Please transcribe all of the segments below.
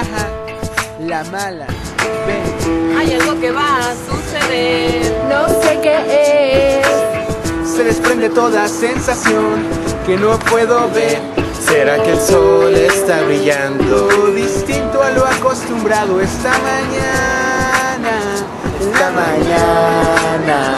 Ajá, la mala, ven. Hay algo que va a suceder. No sé qué es. Se desprende toda sensación que no puedo ver. ¿Será que el sol está brillando distinto a lo acostumbrado esta mañana? Esta mañana.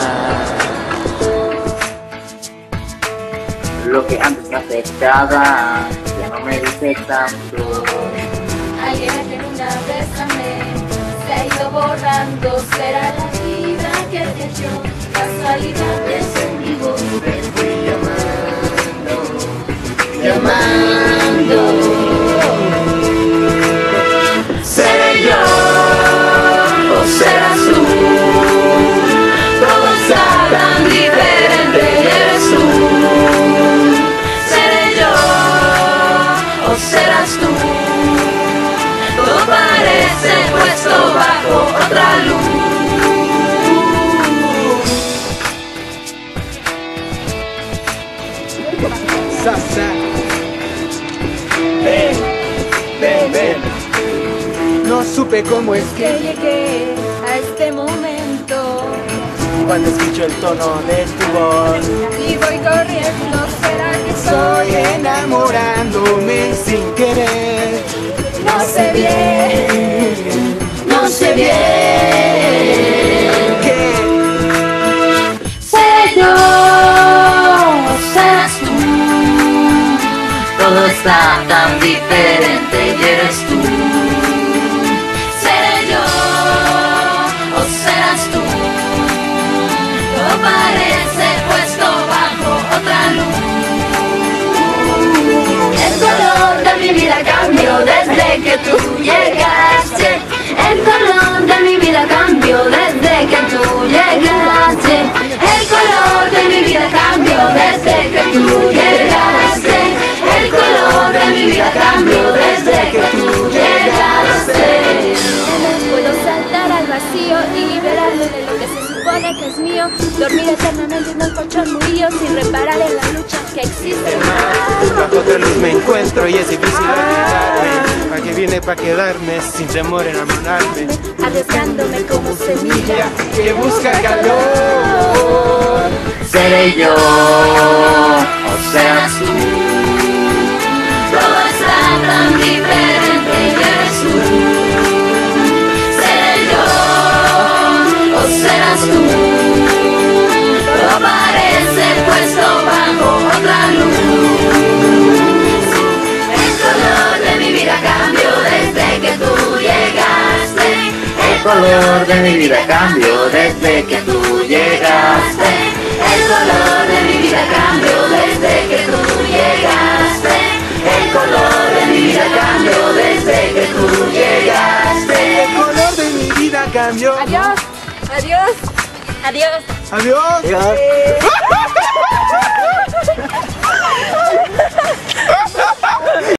Lo que antes me afectaba ya no me dice tanto. Alguien a quien una vez amé se ha ido borrando. Será la vida que te dio casualidades en mi voz. Te fui llamando, Llamando. ¿Seré yo o serás tú? Todo está tan diferente y eres tú. ¿Seré yo o serás tú? Todo parece puesto bajo otra luz. Sasa. Ven, ven, ven. No supe cómo es Que llegué a este momento cuando escucho el tono de tu voz. y voy corriendo. ¿Será que Estoy soy? enamorándome sin querer. No sé bien, no sé bien. ¿Qué? Seré yo, serás tú. Todo está tan diferente y eres tú. Seré yo, o serás tú. Todo parece puesto bajo otra luz. El color de mi vida cambió desde que tú llegaste. El color de mi vida cambió desde que tú llegaste. El color de mi vida cambió desde que tú llegaste. El color de mi vida cambió desde que tú llegaste. Puedo saltar al vacío y liberarme de lo que se supone que es mío. Dormir eternamente en un colchón murió sin reparar en la lucha que existe. Bajo otra luz me encuentro y es difícil olvidarme. ¿Para qué viene para quedarme sin temor en enamorarme? Arriesgándome como semilla Que busca calor. ¿Seré yo o serás tú? todo está tan diferente y eres tú. Seré yo o serás tú. Todo parece puesto bajo otra luz. El color de mi vida cambió desde que tú llegaste. El color de mi vida cambió desde que tú llegaste. El color de mi vida cambió desde que tú llegaste. El color de mi vida cambió desde que tú llegaste. El color de mi vida cambió. Adiós, adiós, adiós. Adiós.